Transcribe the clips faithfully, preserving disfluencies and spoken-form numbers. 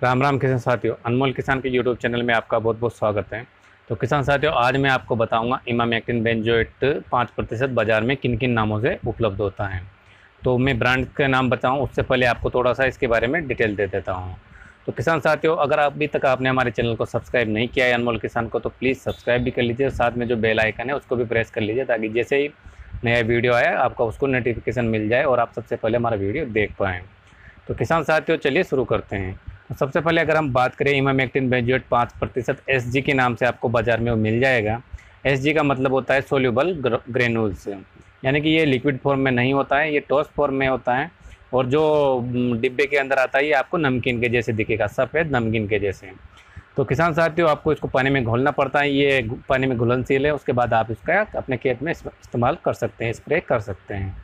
राम राम किसान साथियों, अनमोल किसान के यूट्यूब चैनल में आपका बहुत बहुत स्वागत है। तो किसान साथियों, आज मैं आपको बताऊंगा इमामेक्टिन बेंजोएट पाँच प्रतिशत बाज़ार में किन किन नामों से उपलब्ध होता है। तो मैं ब्रांड के नाम बताऊं उससे पहले आपको थोड़ा सा इसके बारे में डिटेल दे देता हूं। तो किसान साथियों, अगर अभी तक आपने हमारे चैनल को सब्सक्राइब नहीं किया है अनमोल किसान को, तो प्लीज़ सब्सक्राइब भी कर लीजिए, साथ में जो बेल आइकन है उसको भी प्रेस कर लीजिए, ताकि जैसे ही नया वीडियो आया आपको उसको नोटिफिकेशन मिल जाए और आप सबसे पहले हमारा वीडियो देख पाएँ। तो किसान साथियों, चलिए शुरू करते हैं। तो सबसे पहले अगर हम बात करें इमामेक्टिन बेंजोएट पाँच प्रतिशत एस जी के नाम से आपको बाज़ार में वो मिल जाएगा। एस जी का मतलब होता है सोल्यूबल ग्रेनुल्स, यानी कि ये लिक्विड फॉर्म में नहीं होता है, ये ठोस फॉर्म में होता है। और जो डिब्बे के अंदर आता है ये आपको नमकीन के जैसे दिखेगा, सफ़ेद नमकीन के जैसे। तो किसान साथियों, आपको इसको पानी में घोलना पड़ता है, ये पानी में घुलनशील है। उसके बाद आप इसका अपने खेत में इस्तेमाल कर सकते हैं, स्प्रे कर सकते हैं।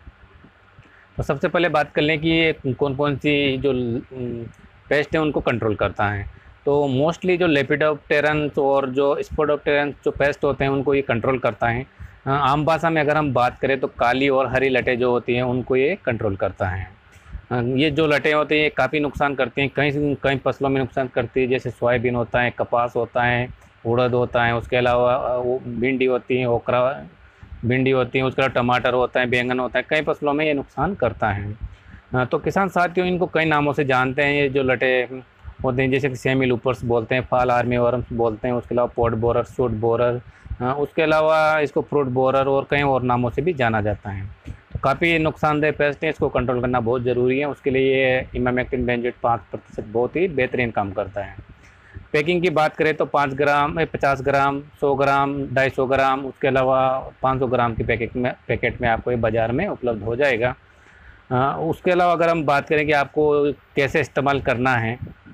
तो सबसे पहले बात कर लें कि ये कौन कौन सी जो पेस्ट है उनको कंट्रोल करता है। तो मोस्टली जो लेपिडोप्टेरन्स और जो स्पोडोप्टेरन्स जो पेस्ट होते हैं उनको ये कंट्रोल करता है। आम भाषा में अगर हम बात करें तो काली और हरी लटें जो होती हैं उनको ये कंट्रोल करता है। ये जो लटें होती हैं ये काफ़ी नुकसान करती हैं, कई कई फसलों में नुकसान करती है, जैसे सोयाबीन होता है, कपास होता है, उड़द होता है, उसके अलावा वो भिंडी होती है, ओकरा भिंडी होती है, उसके अलावा टमाटर होता है, बैंगन होता है, कई फसलों में ये नुकसान करता है। तो किसान साथियों, इनको कई नामों से जानते हैं। ये जो लटे होते हैं जैसे कि सेमी लूपर्स बोलते हैं, फाल आर्मी वर्म्स बोलते हैं, उसके अलावा पॉट बोरर, शूट बोरर, उसके अलावा इसको फ्रूट बोरर और कई और नामों से भी जाना जाता है। तो काफ़ी नुकसानदेह पेस्ट है, इसको कंट्रोल करना बहुत ज़रूरी है। उसके लिए ये इमामेक्टिन बेंजोएट पाँच प्रतिशत बहुत ही बेहतरीन काम करता है। पैकिंग की बात करें तो पाँच ग्राम पचास ग्राम सौ ग्राम ढाई सौ ग्राम उसके अलावा पाँच सौ ग्राम की पैकेट में पैकेट में आपको ये बाज़ार में उपलब्ध हो जाएगा। आ, उसके अलावा अगर हम बात करें कि आपको कैसे इस्तेमाल करना है,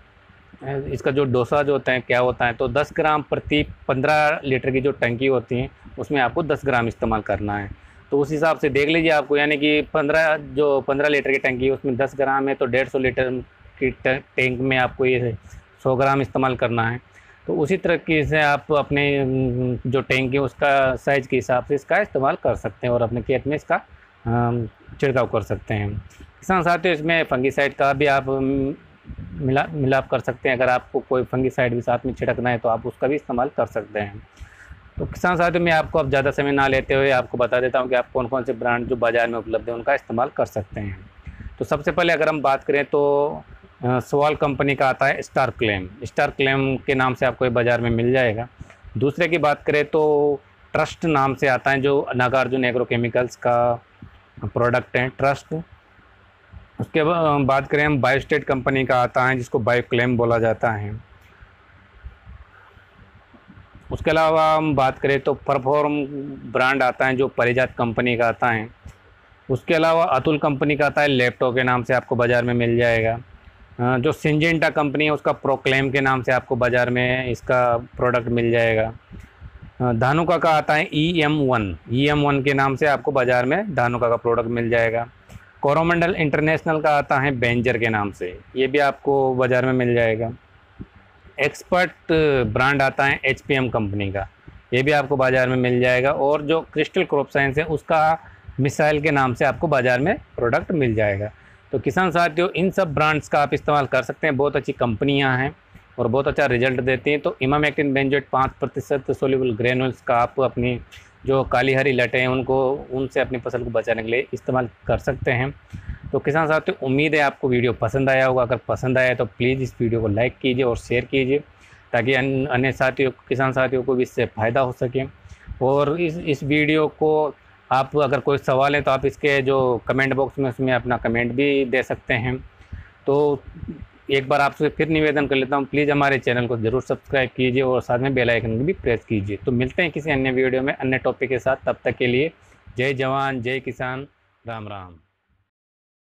इसका जो डोसाज होता है क्या होता है, तो दस ग्राम प्रति पंद्रह लीटर की जो टंकी होती है उसमें आपको दस ग्राम इस्तेमाल करना है। तो उस हिसाब से देख लीजिए आपको, यानी कि पंद्रह जो पंद्रह लीटर की टंकी है उसमें दस ग्राम है, तो डेढ़ सौ लीटर की टैंक में आपको ये सौ ग्राम इस्तेमाल करना है। तो उसी तरीके से आप अपने जो टैंक है उसका साइज़ के हिसाब से इसका इस्तेमाल कर सकते हैं और अपने खेत में इसका छिड़काव कर सकते हैं। किसान साथियों, इसमें फंगीसाइड का भी आप मिला मिलाप कर सकते हैं। अगर आपको कोई फंगीसाइड भी साथ में छिड़कना है तो आप उसका भी इस्तेमाल कर सकते हैं। तो किसान साथियों, मैं आपको अब ज़्यादा समय ना लेते हुए आपको बता देता हूं कि आप कौन कौन से ब्रांड जो बाज़ार में उपलब्ध है उनका इस्तेमाल कर सकते हैं। तो सबसे पहले अगर हम बात करें तो सवाल कंपनी का आता है स्टार क्लेम। स्टार क्लेम के नाम से आपको ये बाज़ार में मिल जाएगा। दूसरे की बात करें तो ट्रस्ट नाम से आता है, जो नागार्जुन एग्रो केमिकल्स का प्रोडक्ट है, ट्रस्ट। उसके बात करें हम बायोस्टेट कंपनी का आता है जिसको बायोक्लेम बोला जाता है। उसके अलावा हम बात करें तो परफॉर्म ब्रांड आता है जो परिजात कंपनी का आता है। उसके अलावा अतुल कंपनी का आता है, लेप्टो के नाम से आपको बाज़ार में मिल जाएगा। जो सिंजेंटा कंपनी है उसका प्रोक्लेम के नाम से आपको बाज़ार में इसका प्रोडक्ट मिल जाएगा। धानुका का आता है E M one, E M one के नाम से आपको बाज़ार में धानुका का प्रोडक्ट मिल जाएगा। कोरोमंडल इंटरनेशनल का आता है बेंजर के नाम से, ये भी आपको बाज़ार में मिल जाएगा। एक्सपर्ट ब्रांड आता है एच पी एम कंपनी का, ये भी आपको बाज़ार में मिल जाएगा। और जो क्रिस्टल क्रॉप साइंस है उसका मिसाइल के नाम से आपको बाज़ार में प्रोडक्ट मिल जाएगा। तो किसान साथियों, इन सब ब्रांड्स का आप इस्तेमाल कर सकते हैं, बहुत अच्छी कंपनियां हैं और बहुत अच्छा रिजल्ट देती हैं। तो इमामेक्टिन बेंजोएट पाँच प्रतिशत सोल्यूबल ग्रेनुल्स का आप अपनी जो काली हरी लटें हैं उनको उनसे अपनी फसल को बचाने के लिए इस्तेमाल कर सकते हैं। तो किसान साथियों, उम्मीद है आपको वीडियो पसंद आया होगा। अगर पसंद आया तो प्लीज़ इस वीडियो को लाइक कीजिए और शेयर कीजिए, ताकि अन्य साथियों किसान साथियों को भी इससे फ़ायदा हो सके। और इस इस वीडियो को आप अगर कोई सवाल है तो आप इसके जो कमेंट बॉक्स में उसमें अपना कमेंट भी दे सकते हैं। तो एक बार आपसे फिर निवेदन कर लेता हूँ, प्लीज़ हमारे चैनल को ज़रूर सब्सक्राइब कीजिए और साथ में बेल आइकन भी प्रेस कीजिए। तो मिलते हैं किसी अन्य वीडियो में अन्य टॉपिक के साथ, तब तक के लिए जय जवान जय किसान, राम राम।